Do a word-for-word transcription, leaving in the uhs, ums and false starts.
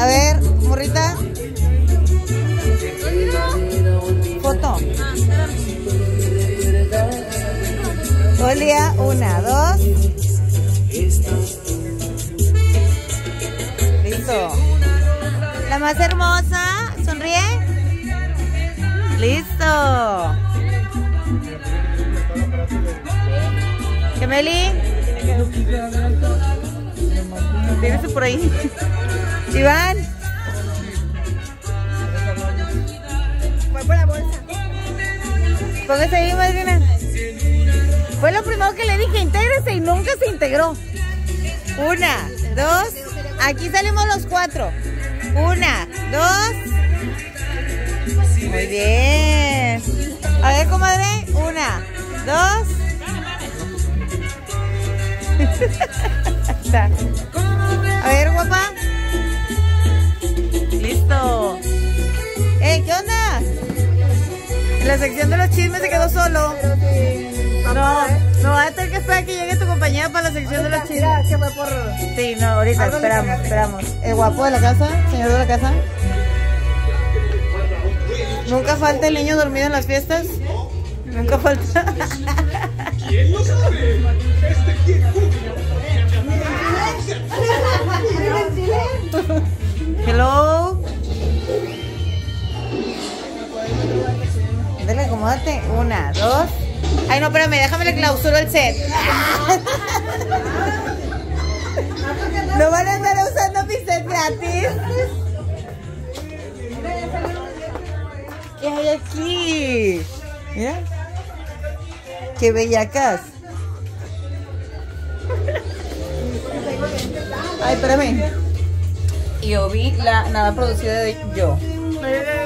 A ver, morrita. Foto. Olía, una, dos. Listo. La más hermosa, sonríe. Listo. Gemeli. Tienes por ahí. Iván. Voy por la bolsa. Póngase ahí, madrina. Fue lo primero que le dije, intégrese y nunca se integró. Una, dos. Aquí salimos los cuatro. Una, dos. Muy bien. A ver, comadre. Una, dos. A ver, guapa. Listo. Ey, ¿qué onda? En la sección de los chismes se quedó solo. No, no, va a tener que esperar que llegue tu compañera para la sección de los chismes. Que fue por... Sí, no, ahorita esperamos, esperamos. El guapo de la casa, señor de la casa. Nunca falta el niño dormido en las fiestas. Nunca falta. ¿Quién lo sabe? Este quién Hello. Dale, acomódate. Una, dos. Ay, no, espérame, déjame le clausuro el set. No van a andar usando mi set gratis. ¿Qué hay aquí? Mira. Qué bellacas. Ay, espérame. Y yo vi la nada producida de yo.